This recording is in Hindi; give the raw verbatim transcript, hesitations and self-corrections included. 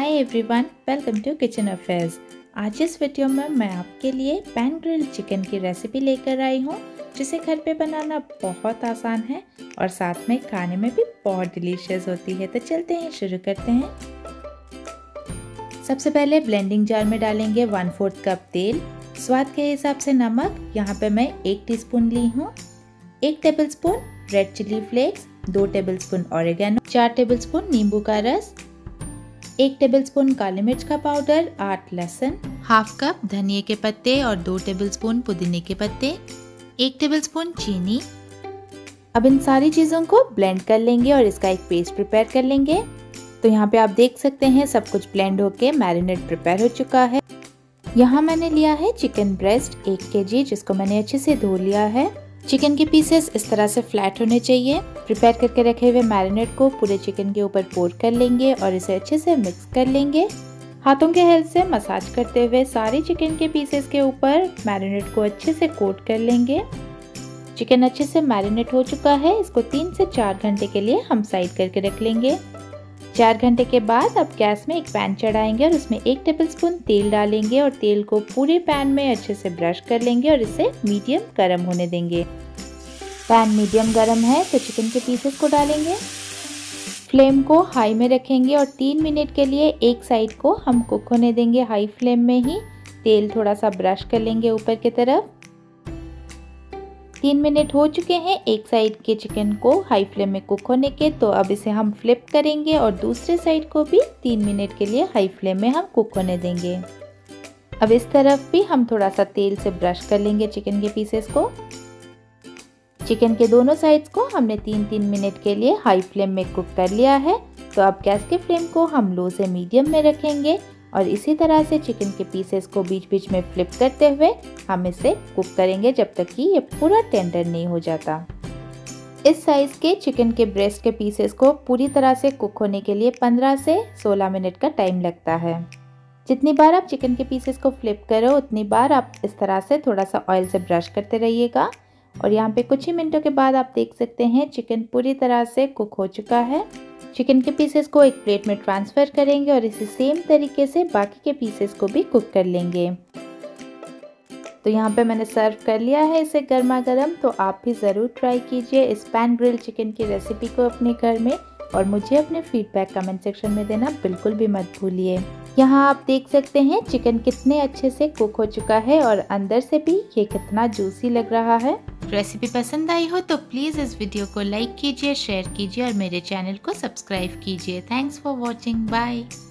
Hi everyone, welcome to kitchen affairs. आज इस वीडियो में मैं आपके लिए पैन ग्रिल चिकन की रेसिपी लेकर आई हूँ, जिसे घर पे बनाना बहुत आसान है और साथ में खाने में भी बहुत डिलीशियस होती है। तो चलते हैं, शुरू करते हैं। सबसे पहले ब्लेंडिंग जार में डालेंगे वन फोर्थ कप तेल, स्वाद के हिसाब से नमक, यहाँ पे मैं एक टीस्पून ली हूँ, एक टेबलस्पून रेड चिली फ्लेक्स, दो टेबलस्पून ऑरिगेनो, चार टेबलस्पून नींबू का रस, एक टेबलस्पून काली मिर्च का पाउडर, आठ लहसुन, हाफ कप धनिया के पत्ते और दो टेबलस्पून पुदीने के पत्ते, एक टेबलस्पून चीनी। अब इन सारी चीज़ों को ब्लेंड कर लेंगे और इसका एक पेस्ट प्रिपेयर कर लेंगे। तो यहाँ पे आप देख सकते हैं सब कुछ ब्लेंड होके मैरिनेट प्रिपेयर हो चुका है। यहाँ मैंने लिया है चिकन ब्रेस्ट एक केजी, जिसको मैंने अच्छे से धो लिया है। चिकन के पीसेस इस तरह से फ्लैट होने चाहिए। प्रिपेयर करके रखे हुए मैरिनेट को पूरे चिकन के ऊपर पोर कर लेंगे और इसे अच्छे से मिक्स कर लेंगे। हाथों के हेल्प से मसाज करते हुए सारे चिकन के पीसेस के ऊपर मैरिनेट को अच्छे से कोट कर लेंगे। चिकन अच्छे से मैरिनेट हो चुका है। इसको तीन से चार घंटे के लिए हम साइड करके रख लेंगे। चार घंटे के बाद अब गैस में एक पैन चढ़ाएंगे और उसमें एक टेबलस्पून तेल डालेंगे और तेल को पूरे पैन में अच्छे से ब्रश कर लेंगे और इसे मीडियम गरम होने देंगे। पैन मीडियम गरम है तो चिकन के पीसेस को डालेंगे। फ्लेम को हाई में रखेंगे और तीन मिनट के लिए एक साइड को हम कुक होने देंगे हाई फ्लेम में ही। तेल थोड़ा सा ब्रश कर लेंगे ऊपर की तरफ। तीन मिनट हो चुके हैं एक साइड के चिकन को हाई फ्लेम में कुक होने के, तो अब इसे हम फ्लिप करेंगे और दूसरे साइड को भी तीन मिनट के लिए हाई फ्लेम में हम कुक होने देंगे। अब इस तरफ भी हम थोड़ा सा तेल से ब्रश कर लेंगे चिकन के पीसेस को। चिकन के दोनों साइड्स को हमने तीन तीन मिनट के लिए हाई फ्लेम में कुक कर लिया है। तो अब गैस के फ्लेम को हम लो से मीडियम में रखेंगे और इसी तरह से चिकन के पीसेस को बीच बीच में फ्लिप करते हुए हम इसे कुक करेंगे जब तक कि ये पूरा टेंडर नहीं हो जाता। इस साइज के चिकन के ब्रेस्ट के पीसेस को पूरी तरह से कुक होने के लिए पंद्रह से सोलह मिनट का टाइम लगता है। जितनी बार आप चिकन के पीसेस को फ्लिप करो उतनी बार आप इस तरह से थोड़ा सा ऑयल से ब्रश करते रहिएगा। और यहाँ पे कुछ ही मिनटों के बाद आप देख सकते हैं चिकन पूरी तरह से कुक हो चुका है। चिकन के पीसेस को एक प्लेट में ट्रांसफ़र करेंगे और इसी सेम तरीके से बाकी के पीसेस को भी कुक कर लेंगे। तो यहाँ पे मैंने सर्व कर लिया है इसे गर्मा गर्म। तो आप भी ज़रूर ट्राई कीजिए इस पैन ग्रिल चिकन की रेसिपी को अपने घर में और मुझे अपने फीडबैक कमेंट सेक्शन में देना बिल्कुल भी मत भूलिए। यहाँ आप देख सकते हैं चिकन कितने अच्छे से कुक हो चुका है और अंदर से भी ये कितना जूसी लग रहा है। रेसिपी पसंद आई हो तो प्लीज़ इस वीडियो को लाइक कीजिए, शेयर कीजिए और मेरे चैनल को सब्सक्राइब कीजिए। Thanks for watching, bye.